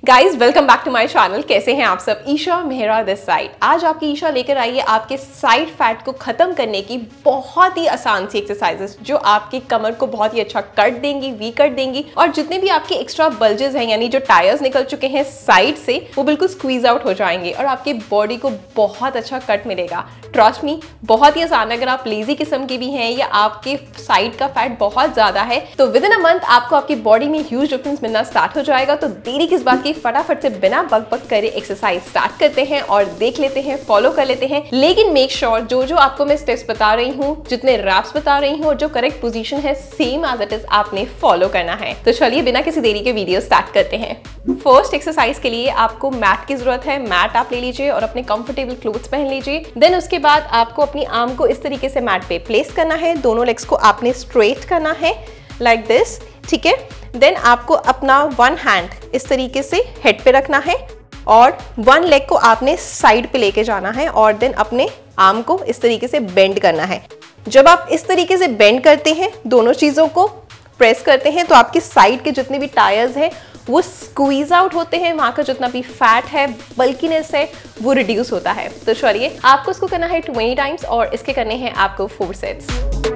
Guys welcome back to my channel. कैसे हैं आप सब? Isha Mehra this side. आज आपकी ईशा लेकर आई है आपके साइड फैट को खत्म करने की बहुत ही आसान सी एक्सरसाइजेस जो आपकी कमर को बहुत ही अच्छा कट देंगी, वी कट देंगी और जितने भी आपके एक्स्ट्रा बल्जेस हैं यानी जो टायर्स निकल चुके हैं साइड से वो बिल्कुल स्क्वीज आउट हो जाएंगे और आपकी बॉडी को बहुत अच्छा कट मिलेगा। ट्रस्ट मी, बहुत ही आसान है। अगर आप लेजी किस्म की भी हैं या आपके साइड का फैट बहुत ज्यादा है तो विद इन अ मंथ आपको आपकी बॉडी में ह्यूज डिफरेंस मिलना स्टार्ट हो जाएगा। तो देरी किस बात की, फटाफट से बिना बक करे एक्सरसाइज स्टार्ट करते हैं और देख लेते हैं, फॉलो कर लेते हैं। लेकिन मेक श्योर जो आपको मैं स्टेप्स बता रही हूँ, जितने रैप्स बता रही हूँ और जो करेक्ट पोजीशन है सेम एज इट इज आपने फॉलो करना है। तो चलिए बिना किसी देरी के वीडियो स्टार्ट करते हैं। फर्स्ट एक्सरसाइज के लिए आपको मैट की जरूरत है। मैट आप ले लीजिए और अपने कंफर्टेबल क्लोथ्स पहन लीजिए। देन उसके बाद आपको अपनी आर्म को इस तरीके से मैट पे प्लेस करना है। दोनों लेग्स को आपने स्ट्रेट करना है लाइक दिस, ठीक है। देन आपको अपना वन हैंड इस तरीके से हेड पे रखना है और वन लेग को आपने साइड पे लेके जाना है और देन अपने आर्म को इस तरीके से बेंड करना है। जब आप इस तरीके से बेंड करते हैं, दोनों चीज़ों को प्रेस करते हैं तो आपके साइड के जितने भी टायर्स हैं वो स्क्वीज आउट होते हैं। वहाँ का जितना भी फैट है, बल्कीनेस है, वो रिड्यूस होता है। तो चलिए आपको इसको करना है 20 टाइम्स और इसके करने हैं आपको 4 सेट्स।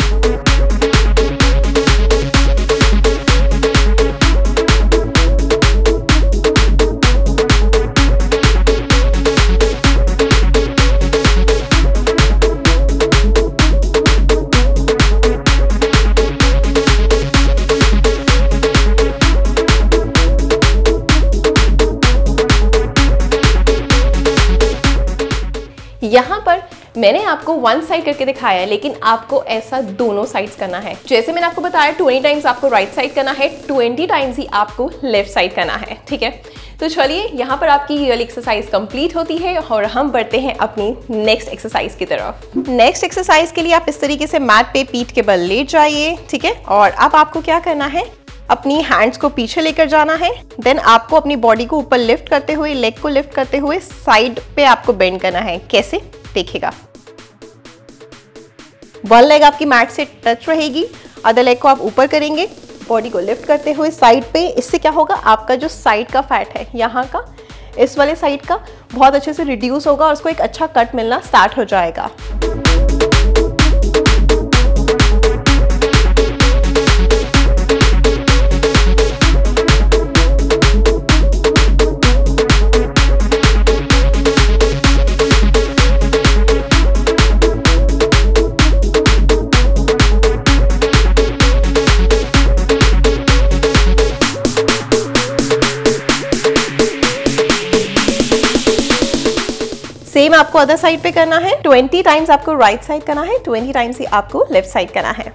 यहाँ पर मैंने आपको वन साइड करके दिखाया है लेकिन आपको ऐसा दोनों साइड्स करना है। जैसे मैंने आपको बताया 20 टाइम्स आपको राइट साइड करना है, 20 टाइम्स ही आपको लेफ्ट साइड करना है, ठीक है। तो चलिए यहाँ पर आपकी ये वाली एक्सरसाइज कंप्लीट होती है और हम बढ़ते हैं अपनी नेक्स्ट एक्सरसाइज की तरफ। नेक्स्ट एक्सरसाइज के लिए आप इस तरीके से मैट पे पीठ के बल लेट जाइए, ठीक है। और अब आपको क्या करना है, अपनी हैंड्स को पीछे लेकर जाना है। देन आपको अपनी बॉडी को ऊपर लिफ्ट करते हुए, लेग को लिफ्ट करते हुए साइड पे आपको बेंड करना है। कैसे देखिएगा, वन लेग आपकी मैट से टच रहेगी, अदर लेग को आप ऊपर करेंगे, बॉडी को लिफ्ट करते हुए साइड पे। इससे क्या होगा, आपका जो साइड का फैट है यहाँ का, इस वाले साइड का बहुत अच्छे से रिड्यूस होगा और उसको एक अच्छा कट मिलना स्टार्ट हो जाएगा। सेम आपको अदर साइड पे करना है। 20 टाइम्स आपको राइट साइड करना है, 20 टाइम्स ही आपको लेफ्ट साइड करना है।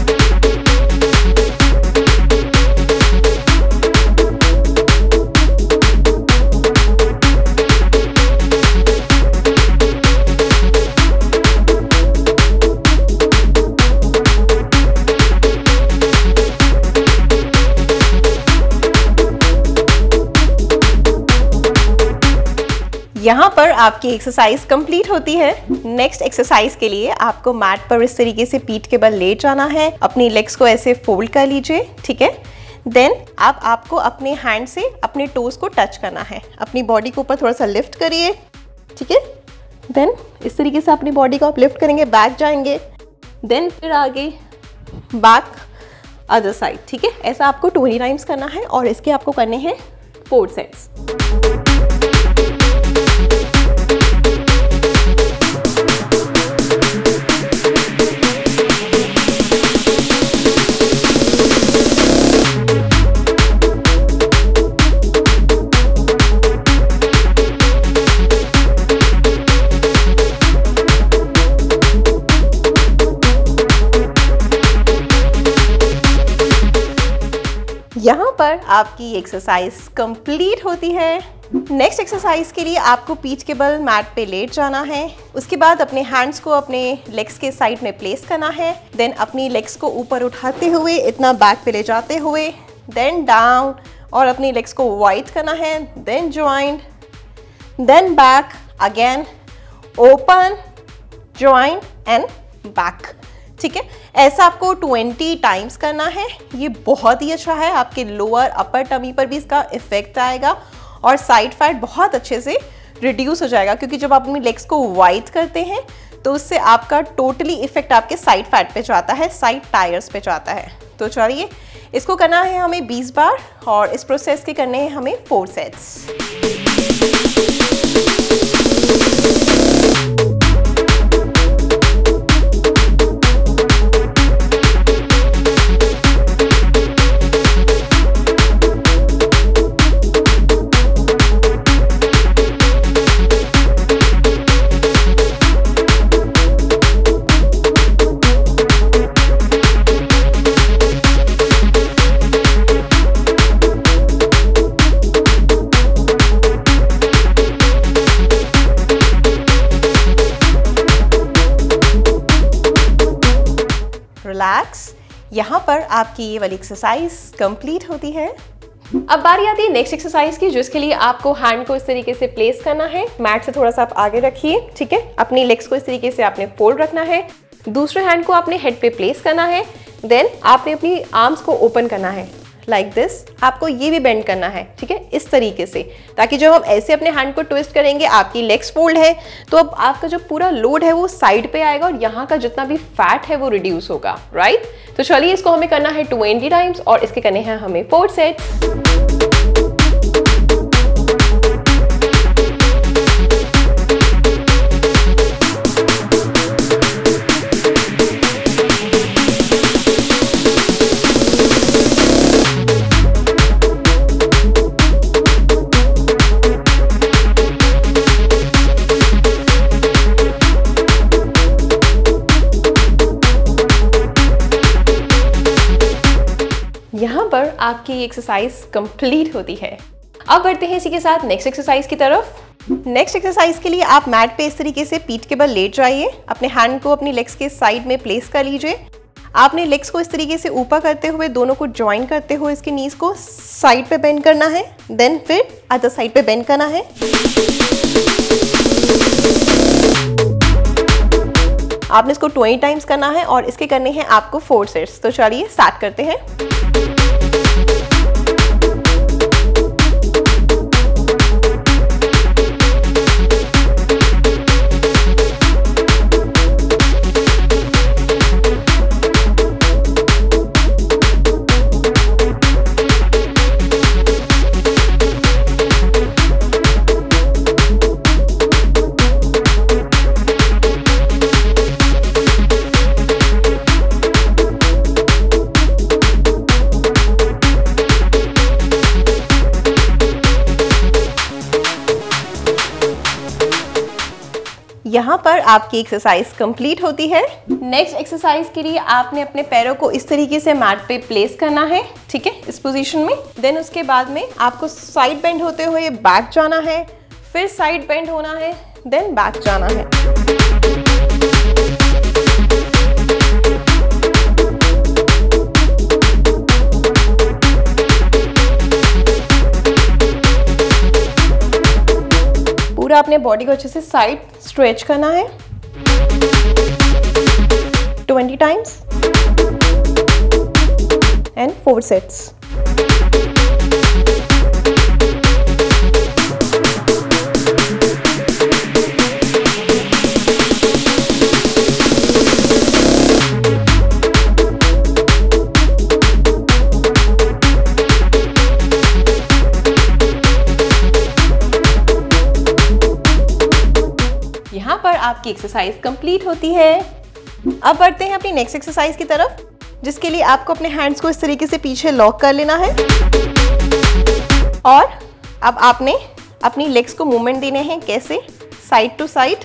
यहाँ पर आपकी एक्सरसाइज कंप्लीट होती है। नेक्स्ट एक्सरसाइज के लिए आपको मैट पर इस तरीके से पीठ के बल लेट जाना है। अपनी लेग्स को ऐसे फोल्ड कर लीजिए, ठीक है। देन अब आपको अपने हैंड से अपने टोज को टच करना है। अपनी बॉडी को ऊपर थोड़ा सा लिफ्ट करिए, ठीक है। देन इस तरीके से अपनी बॉडी को आप लिफ्ट करेंगे, बैक जाएंगे, देन फिर आगे, बैक, अदर साइड, ठीक है। ऐसा आपको 20 टाइम्स करना है और इसके आपको करने हैं 4 सेट्स। यहाँ पर आपकी एक्सरसाइज कंप्लीट होती है। नेक्स्ट एक्सरसाइज के लिए आपको पीठ के बल मैट पे लेट जाना है। उसके बाद अपने हैंड्स को अपने लेग्स के साइड में प्लेस करना है। देन अपनी लेग्स को ऊपर उठाते हुए इतना बैक पे ले जाते हुए, देन डाउन और अपनी लेग्स को वाइड करना है। Then joint, then back again, open, joint and back, ठीक है। ऐसा आपको 20 टाइम्स करना है। ये बहुत ही अच्छा है, आपके लोअर अपर टमी पर भी इसका इफेक्ट आएगा और साइड फैट बहुत अच्छे से रिड्यूस हो जाएगा, क्योंकि जब आप अपनी लेग्स को वाइड करते हैं तो उससे आपका टोटली इफेक्ट आपके साइड फैट पे जाता है, साइड टायर्स पे जाता है। तो चलिए इसको करना है हमें 20 बार और इस प्रोसेस के करने हैं हमें 4 सेट्स। रिलैक्स। यहाँ पर आपकी ये वाली एक्सरसाइज कंप्लीट होती है। अब बारी आती है नेक्स्ट एक्सरसाइज की, जिसके लिए आपको हैंड को इस तरीके से प्लेस करना है। मैट से थोड़ा सा आप आगे रखिए, ठीक है। अपनी लेग्स को इस तरीके से आपने फोल्ड रखना है। दूसरे हैंड को आपने हेड पे प्लेस करना है। देन आपने अपनी आर्म्स को ओपन करना है लाइक दिस। आपको ये भी बेंड करना है, ठीक है, इस तरीके से, ताकि जब हम ऐसे अपने हैंड को ट्विस्ट करेंगे, आपकी लेग्स फोल्ड है, तो अब आपका जो पूरा लोड है वो साइड पे आएगा और यहाँ का जितना भी फैट है वो रिड्यूस होगा, राइट। तो चलिए इसको हमें करना है 20 टाइम्स और इसके करने हैं हमें 4 सेट्स। यहाँ पर आपकी एक्सरसाइज कंप्लीट होती है। अब बढ़ते हैं इसी के साथ नेक्स्ट एक्सरसाइज की तरफ। नेक्स्ट एक्सरसाइज के लिए आप मैट पे इस तरीके से पीठ के बल लेट जाइए। अपने हैंड को अपनी लेग्स के साइड में प्लेस कर लीजिए। आपने लेग्स को इस तरीके से ऊपर करते हुए दोनों को ज्वाइन करते हुए इसके नीज को साइड पे बेंड करना है। देन फिर अदर साइड पे बेंड करना है। आपने इसको 20 टाइम्स करना है और इसके करने हैं आपको 4 सेट्स। तो चलिए स्टार्ट करते हैं। यहाँ पर आपकी एक्सरसाइज कंप्लीट होती है। नेक्स्ट एक्सरसाइज के लिए आपने अपने पैरों को इस तरीके से मैट पे प्लेस करना है, ठीक है, इस पोजीशन में। देन उसके बाद में आपको साइड बेंड होते हुए बैक जाना है, फिर साइड बेंड होना है, देन बैक जाना है। पूरा अपने बॉडी को अच्छे से साइड स्ट्रेच करना है 20 टाइम्स एंड 4 सेट्स। यहाँ पर आपकी एक्सरसाइज कंप्लीट होती है। अब बढ़ते हैं अपनी नेक्स्ट एक्सरसाइज की तरफ, जिसके लिए आपको अपने हैंड्स को इस तरीके से पीछे लॉक कर लेना है और अब आपने अपनी लेग्स को मूवमेंट देने हैं। कैसे? Side to side.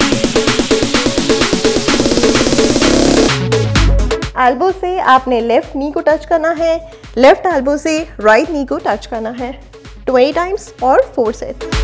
एल्बो से आपने लेफ्ट नी को टच करना है, लेफ्ट एल्बो से राइट नी को टच करना है 20 टाइम्स और 4 सेट्स।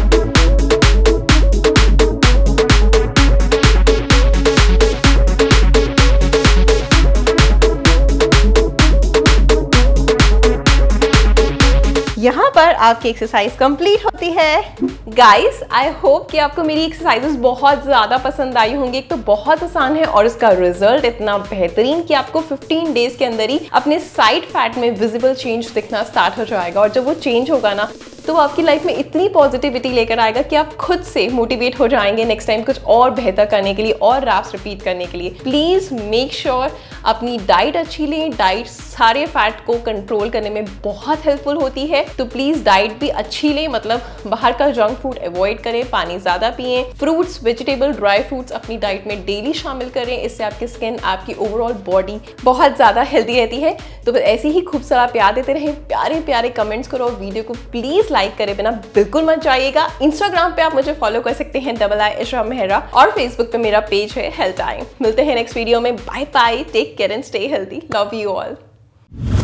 यहाँ पर आपकी एक्सरसाइज कंप्लीट होती है। गाइस, आई होप कि आपको मेरी एक्सरसाइजेस बहुत ज़्यादा पसंद आई होंगी। एक तो बहुत आसान है और इसका रिजल्ट इतना बेहतरीन कि आपको 15 डेज के अंदर ही अपने साइड फैट में विजिबल चेंज दिखना स्टार्ट हो जाएगा। और जब वो चेंज होगा ना, तो वो आपकी लाइफ में इतनी पॉजिटिविटी लेकर आएगा कि आप खुद से मोटिवेट हो जाएंगे नेक्स्ट टाइम कुछ और बेहतर करने के लिए और रैप्स रिपीट करने के लिए। प्लीज मेक श्योर अपनी डाइट अच्छी लें। डाइट सारे फैट को कंट्रोल करने में बहुत हेल्पफुल होती है, तो प्लीज डाइट भी अच्छी लें, मतलब बाहर का जंक फूड अवॉइड करें, पानी ज्यादा पिएं, फ्रूट्स, वेजिटेबल, ड्राई फ्रूट्स अपनी डाइट में डेली शामिल करें। इससे आपकी स्किन, आपकी ओवरऑल बॉडी बहुत ज्यादा हेल्दी रहती है। तो बस ऐसे ही खूब सारा प्यार देते रहें, प्यारे प्यारे कमेंट्स करो, वीडियो को प्लीज लाइक करे बिना बिल्कुल मत जाइएगा। इंस्टाग्राम पे आप मुझे फॉलो कर सकते हैं I इशा मेहरा, और फेसबुक पे मेरा पेज है हेल्थ टाइम। मिलते हैं नेक्स्ट वीडियो में। Bye bye, take care and stay healthy, love you all.